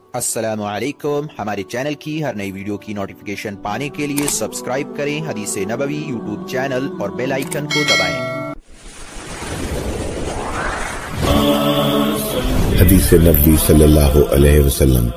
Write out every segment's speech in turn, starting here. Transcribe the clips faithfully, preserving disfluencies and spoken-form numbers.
अस्सलामुअलैकुम। हमारे चैनल की हर नई वीडियो की नोटिफिकेशन पाने के लिए सब्सक्राइब करें हदीस नबवी यूट्यूब चैनल और बेल आइकन को दबाएं। हदीस नबवी सल्लल्लाहु अलैहि वसल्लम।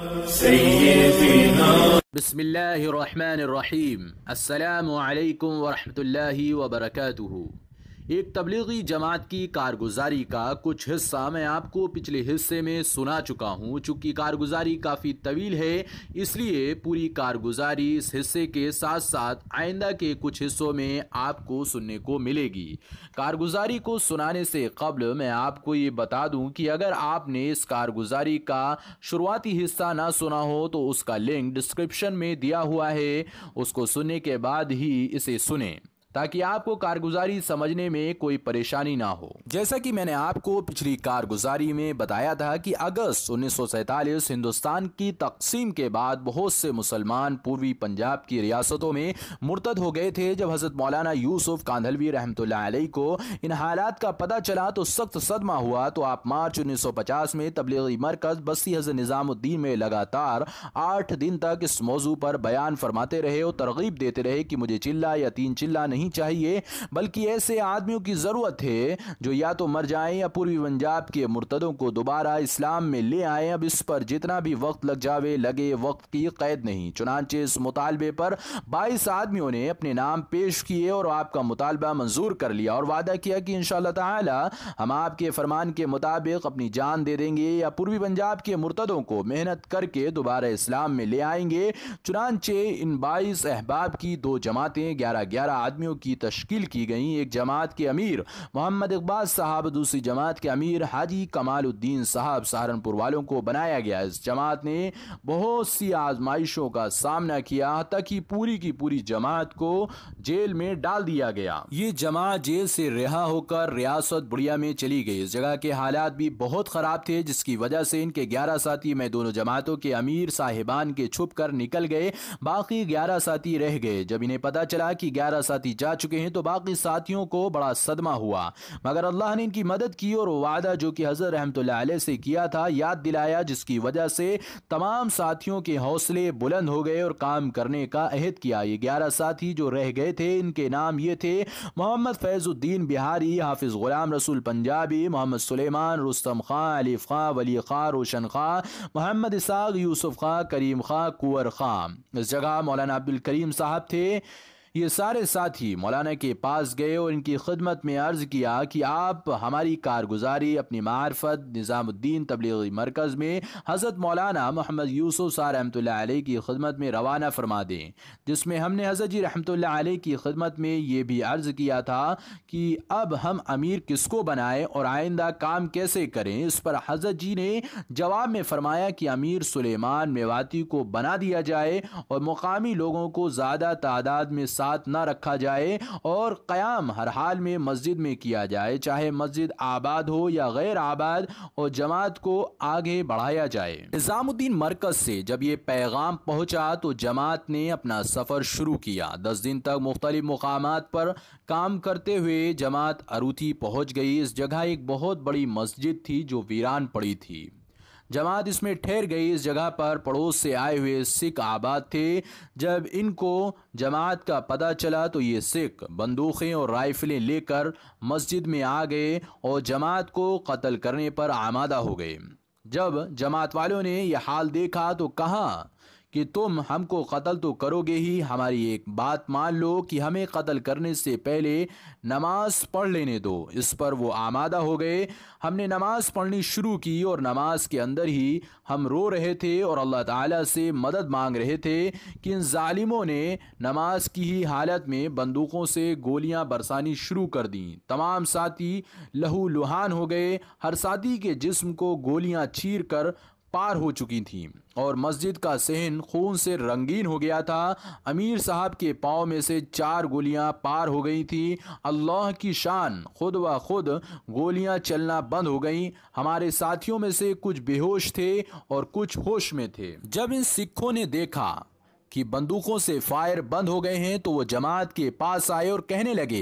बिस्मिल्लाहिर्रहमानिर्रहीम। अस्सलामु अलैकुम वरहमतुल्लाहि वबरकातुहू। एक तबलीगी जमात की कारगुजारी का कुछ हिस्सा मैं आपको पिछले हिस्से में सुना चुका हूँ। चूँकि कारगुजारी काफ़ी तवील है, इसलिए पूरी कारगुजारी इस हिस्से के साथ साथ आइंदा के कुछ हिस्सों में आपको सुनने को मिलेगी। कारगुजारी को सुनाने से कब्ल मैं आपको ये बता दूं कि अगर आपने इस कारगुजारी का शुरुआती हिस्सा ना सुना हो तो उसका लिंक डिस्क्रिप्शन में दिया हुआ है, उसको सुनने के बाद ही इसे सुनें ताकि आपको कारगुजारी समझने में कोई परेशानी ना हो। जैसा कि मैंने आपको पिछली कारगुजारी में बताया था कि अगस्त उन्नीस सौ सैंतालीस हिंदुस्तान की तकसीम के बाद बहुत से मुसलमान पूर्वी पंजाब की रियासतों में मुर्तद हो गए थे। जब हजरत मौलाना यूसुफ कांधलवी रहमतुल्लाह अलैह को इन हालात का पता चला तो सख्त सदमा हुआ। तो आप मार्च उन्नीस सौ पचास में तबलीगी मरकज बस्ती हजरत निजामुद्दीन में लगातार आठ दिन तक इस मौजू पर बयान फरमाते रहे और तरगीब देते रहे कि मुझे चिल्ला या तीन चिल्ला नहीं चाहिए, बल्कि ऐसे आदमियों की जरूरत है जो या तो मर जाएं या पूर्वी पंजाब के मुर्तदों को दोबारा इस्लाम में ले आए। अब इस पर जितना भी वक्त लग जावे लगे, वक्त की कैद नहीं। चुनांचे इस मुतालबे पर बाईस आदमियों ने अपने नाम पेश किए और आपका मुतालबा मंजूर कर लिया और वादा किया कि इंशाअल्लाह ताला हम आपके फरमान के मुताबिक अपनी जान दे देंगे या पूर्वी पंजाब के मुर्तदों को मेहनत करके दोबारा इस्लाम में ले आएंगे। चुनांचे इन बाईस अहबाब की दो जमातें ग्यारह ग्यारह आदमियों की तश्कील की गई। एक जमात के अमीर मोहम्मद इकबाल साहब, दूसरी जमात के अमीर हाजी कमालुद्दीन साहब सहारनपुर वालों को बनाया गया। इस जमात ने बहुत सी आजमाइशों का सामना किया तक कि पूरी की पूरी जमात को जेल में डाल दिया गया। ये जमात जेल से रिहा होकर रियासत बुढ़िया में चली गई। इस जगह के हालात भी बहुत खराब थे, जिसकी वजह से इनके ग्यारह साथी में दोनों जमातों के अमीर साहिबान के छुप कर निकल गए, बाकी ग्यारह साथी रह गए। जब इन्हें पता चला कि ग्यारह साथी जा चुके हैं तो बाकी साथियों को बड़ा सदमा हुआ, मगर अल्लाह ने इनकी मदद की और वादा जो कि हजरत रहमतुल्लाह अलैह से किया था याद दिलाया, जिसकी वजह से तमाम साथियों के हौसले बुलंद हो गए और काम करने का अहद किया। ये ग्यारह साथी जो रह गए थे इनके नाम ये थे: मोहम्मद फैजुद्दीन बिहारी, हाफिज गुलाम रसूल पंजाबी, मोहम्मद सुलेमान, रुस्तम खां, अलीफ खां, वली खां, रोशन खां, मोहम्मद इसाक, यूसुफ खां, करीम खां, कुंवर खां। इस जगह मौलाना अब्दुल करीम साहब थे। ये सारे साथी मौलाना के पास गए और इनकी खिदमत में अर्ज़ किया कि आप हमारी कारगुजारी अपनी मार्फत निज़ामुद्दीन तबलीगी मरकज़ में हज़रत मौलाना मोहम्मद यूसुफ साहब रहमतुल्लाह अलैह की खिदमत में रवाना फरमा दें, जिसमें हमने हज़रत जी रहमतुल्लाह अलैह की खिदमत में ये भी अर्ज़ किया था कि अब हम अमीर किसको बनाएं और आइंदा काम कैसे करें। इस पर हज़रत जी ने जवाब में फरमाया कि अमीर सुलेमान मेवाती को बना दिया जाए और मुकामी लोगों को ज़्यादा तादाद में साथ ना रखा जाए और क़याम हर हाल में मस्जिद में किया जाए, चाहे मस्जिद आबाद हो या गैर आबाद, और जमात को आगे बढ़ाया जाए। निज़ामुद्दीन मरकज से जब ये पैगाम पहुंचा तो जमात ने अपना सफ़र शुरू किया। दस दिन तक मुख्तलिफ मुकामात पर काम करते हुए जमात अरूती पहुंच गई। इस जगह एक बहुत बड़ी मस्जिद थी जो वीरान पड़ी थी। जमात इसमें ठहर गई। इस जगह पर पड़ोस से आए हुए सिख आबाद थे। जब इनको जमात का पता चला तो ये सिख बंदूकें और राइफलें लेकर मस्जिद में आ गए और जमात को कत्ल करने पर आमादा हो गए। जब जमात वालों ने यह हाल देखा तो कहा कि तुम हमको कत्ल तो करोगे ही, हमारी एक बात मान लो कि हमें कत्ल करने से पहले नमाज पढ़ लेने दो। इस पर वो आमादा हो गए। हमने नमाज पढ़नी शुरू की और नमाज के अंदर ही हम रो रहे थे और अल्लाह ताला से मदद मांग रहे थे कि इन जालिमों ने नमाज की ही हालत में बंदूकों से गोलियां बरसानी शुरू कर दी। तमाम साथी लहू लुहान हो गए। हर साथी के जिस्म को गोलियां चीर कर पार हो चुकी थी और मस्जिद का सहन खून से रंगीन हो गया था। अमीर साहब के पाँव में से चार गोलियां पार हो गई थी। अल्लाह की शान, खुद व खुद गोलियां चलना बंद हो गईं। हमारे साथियों में से कुछ बेहोश थे और कुछ होश में थे। जब इन सिखों ने देखा कि बंदूकों से फायर बंद हो गए हैं तो वो जमात के पास आए और कहने लगे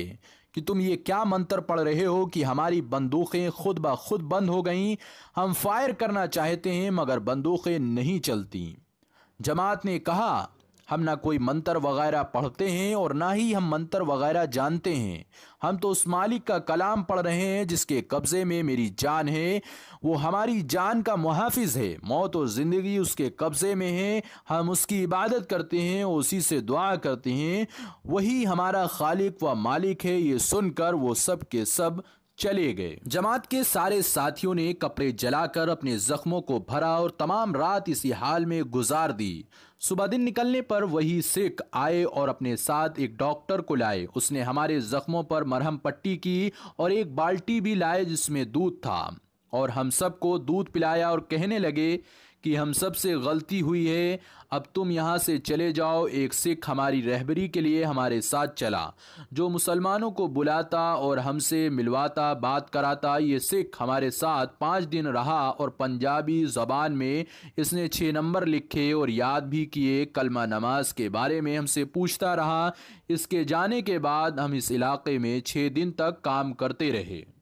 कि तुम ये क्या मंत्र पढ़ रहे हो कि हमारी बंदूकें खुद ब खुद बंद हो गईं। हम फायर करना चाहते हैं मगर बंदूकें नहीं चलती। जमात ने कहा, हम ना कोई मंत्र वगैरह पढ़ते हैं और ना ही हम मंत्र वगैरह जानते हैं। हम तो उस मालिक का कलाम पढ़ रहे हैं जिसके कब्ज़े में मेरी जान है। वो हमारी जान का मुहाफिज है। मौत और ज़िंदगी उसके कब्ज़े में है। हम उसकी इबादत करते हैं, उसी से दुआ करते हैं। वही हमारा खालिक व मालिक है। ये सुनकर वो सब के सब चले गए। जमात के सारे साथियों ने कपड़े जलाकर अपने जख्मों को भरा और तमाम रात इसी हाल में गुजार दी। सुबह दिन निकलने पर वही सिख आए और अपने साथ एक डॉक्टर को लाए। उसने हमारे जख्मों पर मरहम पट्टी की और एक बाल्टी भी लाए जिसमें दूध था और हम सबको दूध पिलाया और कहने लगे कि हम सब से गलती हुई है, अब तुम यहाँ से चले जाओ। एक सिख हमारी रहबरी के लिए हमारे साथ चला, जो मुसलमानों को बुलाता और हमसे मिलवाता, बात कराता। ये सिख हमारे साथ पाँच दिन रहा और पंजाबी ज़बान में इसने छः नंबर लिखे और याद भी किए। कलमा नमाज के बारे में हमसे पूछता रहा। इसके जाने के बाद हम इस इलाके में छः दिन तक काम करते रहे।